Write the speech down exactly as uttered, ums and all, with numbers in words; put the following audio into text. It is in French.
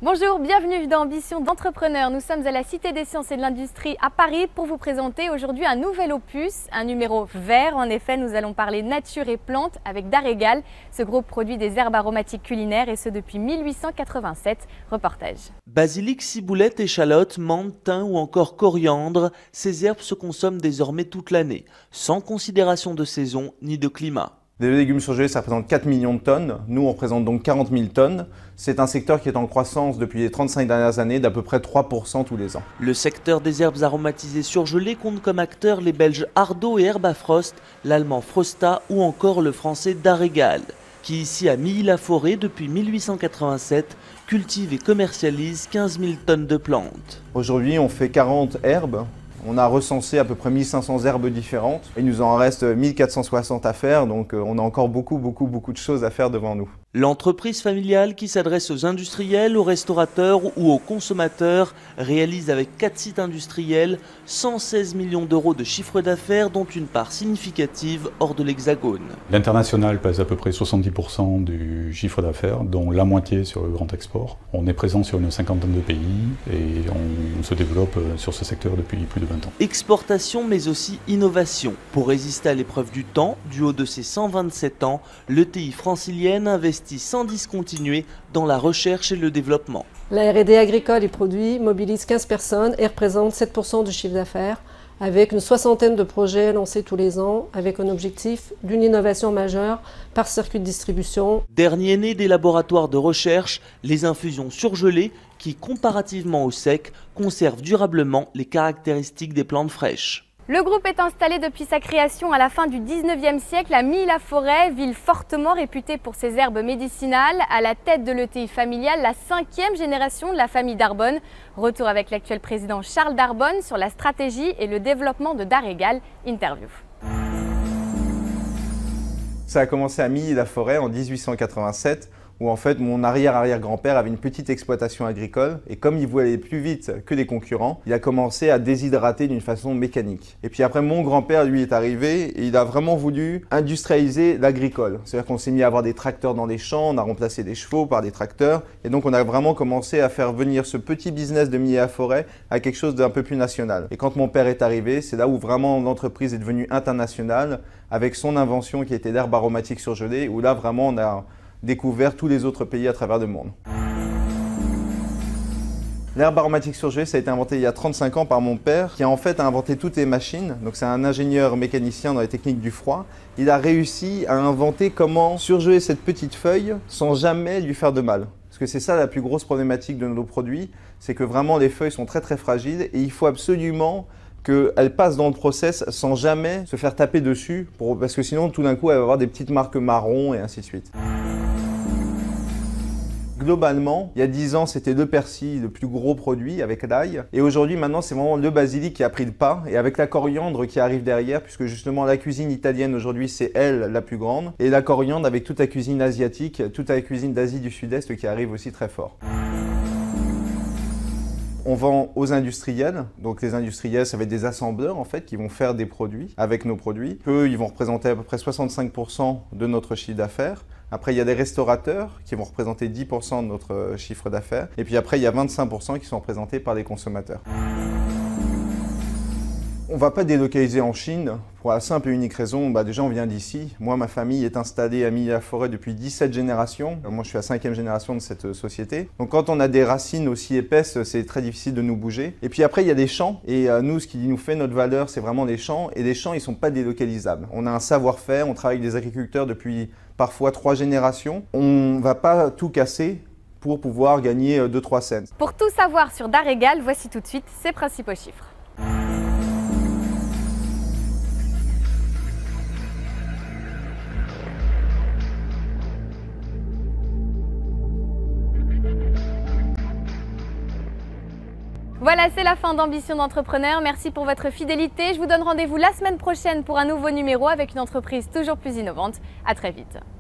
Bonjour, bienvenue dans Ambition d'entrepreneur. Nous sommes à la Cité des Sciences et de l'Industrie à Paris pour vous présenter aujourd'hui un nouvel opus, un numéro vert. En effet, nous allons parler nature et plantes avec Darégal. Ce groupe produit des herbes aromatiques culinaires et ce depuis mille huit cent quatre-vingt-sept. Reportage. Basilic, ciboulette, échalote, menthe, thym ou encore coriandre, ces herbes se consomment désormais toute l'année, sans considération de saison ni de climat. Les légumes surgelés, ça représente quatre millions de tonnes. Nous, on représente donc quarante mille tonnes. C'est un secteur qui est en croissance depuis les trente-cinq dernières années d'à peu près trois pour cent tous les ans. Le secteur des herbes aromatisées surgelées compte comme acteurs les Belges Ardot et Herbafrost, l'allemand Frosta ou encore le français Darégal, qui ici à Milly-la-Forêt depuis mille huit cent quatre-vingt-sept cultive et commercialise quinze mille tonnes de plantes. Aujourd'hui, on fait quarante herbes. On a recensé à peu près mille cinq cents herbes différentes. Il nous en reste mille quatre cent soixante à faire, donc on a encore beaucoup, beaucoup, beaucoup de choses à faire devant nous. L'entreprise familiale qui s'adresse aux industriels, aux restaurateurs ou aux consommateurs réalise avec quatre sites industriels cent seize millions d'euros de chiffre d'affaires, dont une part significative hors de l'Hexagone. L'international pèse à peu près soixante-dix pour cent du chiffre d'affaires, dont la moitié sur le grand export. On est présent sur une cinquantaine de pays et on se développe sur ce secteur depuis plus de vingt ans. Exportation mais aussi innovation. Pour résister à l'épreuve du temps, du haut de ses cent vingt-sept ans, l'E T I francilienne investit sans discontinuer dans la recherche et le développement. La R et D agricole et produits mobilise quinze personnes et représente sept pour cent du chiffre d'affaires, avec une soixantaine de projets lancés tous les ans, avec un objectif d'une innovation majeure par circuit de distribution. Dernier né des laboratoires de recherche, les infusions surgelées qui, comparativement au sec, conservent durablement les caractéristiques des plantes fraîches. Le groupe est installé depuis sa création à la fin du dix-neuvième siècle à Milly-la-Forêt, ville fortement réputée pour ses herbes médicinales. À la tête de l'E T I familiale, la cinquième génération de la famille Darbonne. Retour avec l'actuel président Charles Darbonne sur la stratégie et le développement de Darégal. Interview. Ça a commencé à Milly-la-Forêt en mille huit cent quatre-vingt-sept. Où en fait mon arrière-arrière-grand-père avait une petite exploitation agricole et comme il voulait aller plus vite que les concurrents, il a commencé à déshydrater d'une façon mécanique. Et puis après mon grand-père lui est arrivé et il a vraiment voulu industrialiser l'agricole. C'est-à-dire qu'on s'est mis à avoir des tracteurs dans les champs, on a remplacé des chevaux par des tracteurs et donc on a vraiment commencé à faire venir ce petit business de Milly-la-Forêt à quelque chose d'un peu plus national. Et quand mon père est arrivé, c'est là où vraiment l'entreprise est devenue internationale avec son invention qui était l'herbe aromatique surgelée où là vraiment on a découvert tous les autres pays à travers le monde. L'herbe aromatique surgelée, ça a été inventé il y a trente-cinq ans par mon père, qui a en fait inventé toutes les machines. Donc c'est un ingénieur mécanicien dans les techniques du froid. Il a réussi à inventer comment surgeler cette petite feuille sans jamais lui faire de mal. Parce que c'est ça la plus grosse problématique de nos produits, c'est que vraiment les feuilles sont très très fragiles et il faut absolument qu'elle passe dans le process sans jamais se faire taper dessus, pour, parce que sinon tout d'un coup elle va avoir des petites marques marron et ainsi de suite. Globalement, il y a dix ans, c'était le persil, le plus gros produit avec l'ail. Et aujourd'hui, maintenant, c'est vraiment le basilic qui a pris le pas. Et avec la coriandre qui arrive derrière, puisque justement la cuisine italienne aujourd'hui, c'est elle la plus grande. Et la coriandre avec toute la cuisine asiatique, toute la cuisine d'Asie du Sud-Est qui arrive aussi très fort. On vend aux industriels, donc les industriels ça va être des assembleurs en fait qui vont faire des produits avec nos produits. Eux ils vont représenter à peu près soixante-cinq pour cent de notre chiffre d'affaires. Après il y a des restaurateurs qui vont représenter dix pour cent de notre chiffre d'affaires. Et puis après il y a vingt-cinq pour cent qui sont représentés par les consommateurs. On ne va pas délocaliser en Chine pour la simple et unique raison, bah déjà on vient d'ici. Moi, ma famille est installée à Milly-la-Forêt depuis dix-sept générations. Moi, je suis la cinquième génération de cette société. Donc quand on a des racines aussi épaisses, c'est très difficile de nous bouger. Et puis après, il y a des champs. Et euh, nous, ce qui nous fait notre valeur, c'est vraiment les champs. Et les champs, ils ne sont pas délocalisables. On a un savoir-faire, on travaille avec des agriculteurs depuis parfois trois générations. On ne va pas tout casser pour pouvoir gagner deux trois cents. Pour tout savoir sur Darégal, voici tout de suite ses principaux chiffres. Voilà, c'est la fin d'Ambition d'entrepreneur. Merci pour votre fidélité. Je vous donne rendez-vous la semaine prochaine pour un nouveau numéro avec une entreprise toujours plus innovante. À très vite.